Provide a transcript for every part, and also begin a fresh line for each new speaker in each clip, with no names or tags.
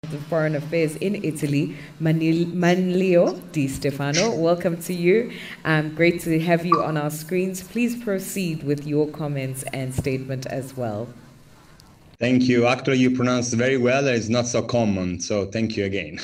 of Foreign Affairs in Italy, Manlio Di Stefano. Welcome to you. Great to have you on our screens. Please proceed with your comments and statement as well.
Thank you. Actually, you pronounced very well. It's not so common, so thank you again.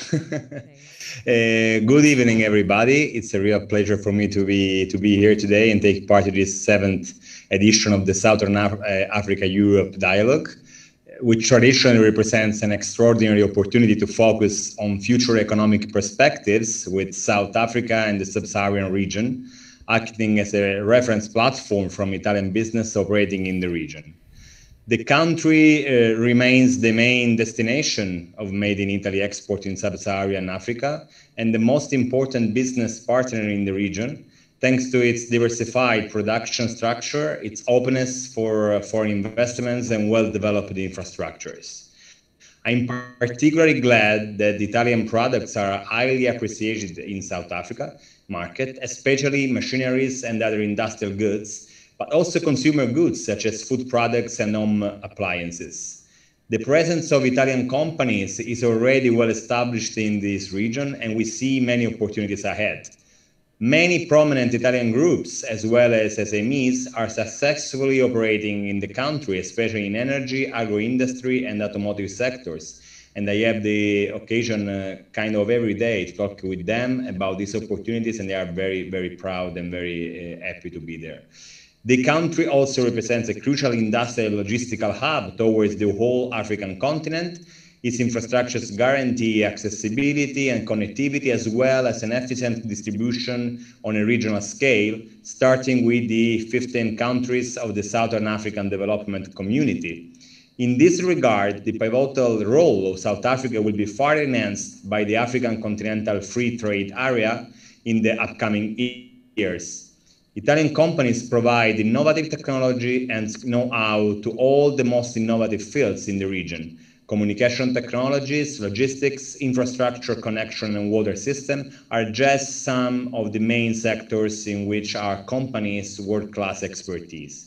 Good evening, everybody. It's a real pleasure for me to be here today and take part in this 7th edition of the Southern Africa-Europe Dialogue, which traditionally represents an extraordinary opportunity to focus on future economic perspectives with South Africa and the sub-Saharan region, acting as a reference platform from Italian business operating in the region. The country remains the main destination of Made in Italy export in sub-Saharan Africa and the most important business partner in the region, thanks to its diversified production structure, its openness for foreign investments and well-developed infrastructures. I'm particularly glad that Italian products are highly appreciated in South Africa market, especially machineries and other industrial goods, but also consumer goods such as food products and home appliances. The presence of Italian companies is already well established in this region, and we see many opportunities ahead. Many prominent Italian groups, as well as SMEs, are successfully operating in the country, especially in energy, agro-industry, and automotive sectors. And I have the occasion kind of every day to talk with them about these opportunities, and they are very, very proud and very happy to be there. The country also represents a crucial industrial logistical hub towards the whole African continent. Its infrastructures guarantee accessibility and connectivity, as well as an efficient distribution on a regional scale, starting with the 15 countries of the Southern African Development Community. In this regard, the pivotal role of South Africa will be further enhanced by the African Continental Free Trade Area in the upcoming years. Italian companies provide innovative technology and know-how to all the most innovative fields in the region. Communication technologies, logistics, infrastructure, connection, and water system are just some of the main sectors in which our companies' world-class expertise.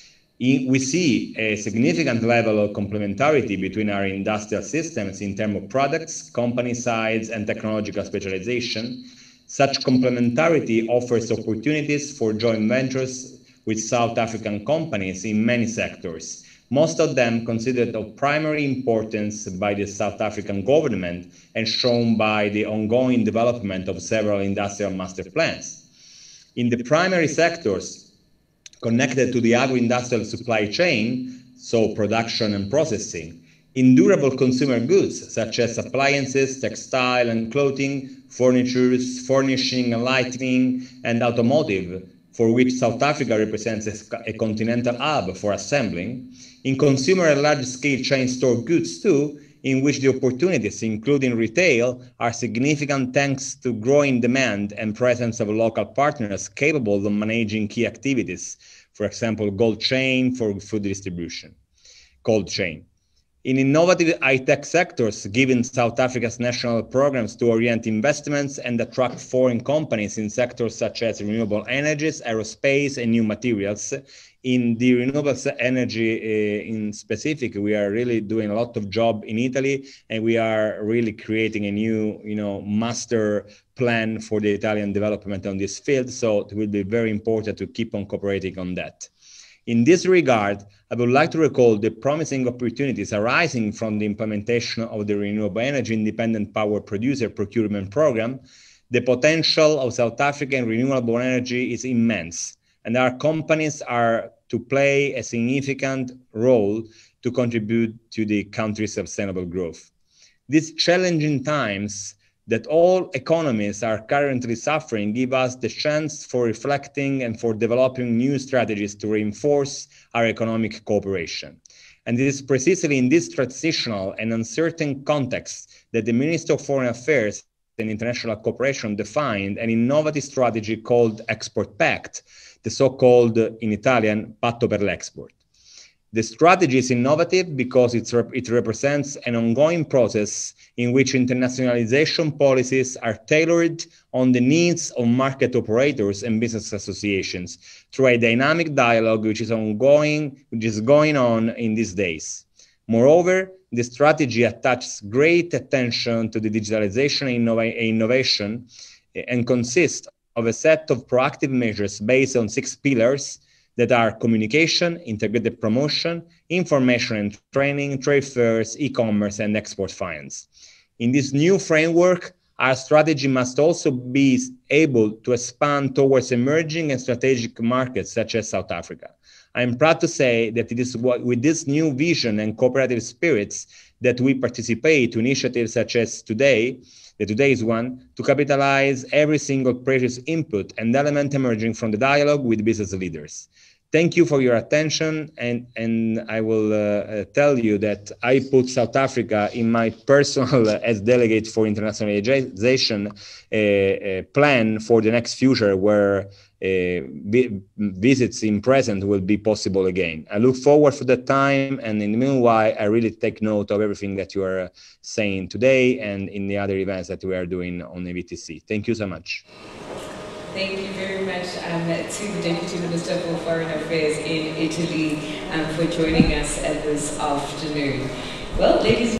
We see a significant level of complementarity between our industrial systems in terms of products, company size, and technological specialization. Such complementarity offers opportunities for joint ventures with South African companies in many sectors, most of them considered of primary importance by the South African government and shown by the ongoing development of several industrial master plans. In the primary sectors connected to the agro-industrial supply chain, so production and processing, in durable consumer goods such as appliances, textile and clothing, furniture, furnishing and lighting, and automotive, for which South Africa represents a continental hub for assembling, in consumer and large-scale chain store goods too, in which the opportunities, including retail, are significant thanks to growing demand and presence of local partners capable of managing key activities, for example, cold chain for food distribution, cold chain. In innovative high-tech sectors, given South Africa's national programs to orient investments and attract foreign companies in sectors such as renewable energies, aerospace, and new materials. In the renewable energy in specific, we are really doing a lot of job in Italy, and we are really creating a new, master plan for the Italian development on this field. So it will be very important to keep on cooperating on that. In this regard, I would like to recall the promising opportunities arising from the implementation of the Renewable Energy Independent Power Producer Procurement Program. The potential of South African renewable energy is immense, and our companies are to play a significant role to contribute to the country's sustainable growth. These challenging times that all economies are currently suffering give us the chance for reflecting and for developing new strategies to reinforce our economic cooperation. And it is precisely in this transitional and uncertain context that the Minister of Foreign Affairs and International Cooperation defined an innovative strategy called Export Pact, the so-called, in Italian, Patto per l'Export. The strategy is innovative because it represents an ongoing process in which internationalization policies are tailored on the needs of market operators and business associations through a dynamic dialogue which is going on in these days. Moreover, the strategy attaches great attention to the digitalization and innovation and consists of a set of proactive measures based on 6 pillars that are communication, integrated promotion, information and training, trade fairs, e-commerce, and export finance. In this new framework, our strategy must also be able to expand towards emerging and strategic markets such as South Africa. I'm proud to say that it is with this new vision and cooperative spirits that we participate to initiatives such as today's one, to capitalize every single precious input and element emerging from the dialogue with business leaders. Thank you for your attention, and I will tell you that I put South Africa in my personal, as delegate for internationalization, plan for the next future where visits in present will be possible again. I look forward for that time, and in the meanwhile, I really take note of everything that you are saying today and in the other events that we are doing on EVTC. Thank you so much.
Thank you very much to the Deputy Minister for Foreign Affairs in Italy for joining us this afternoon. Well, ladies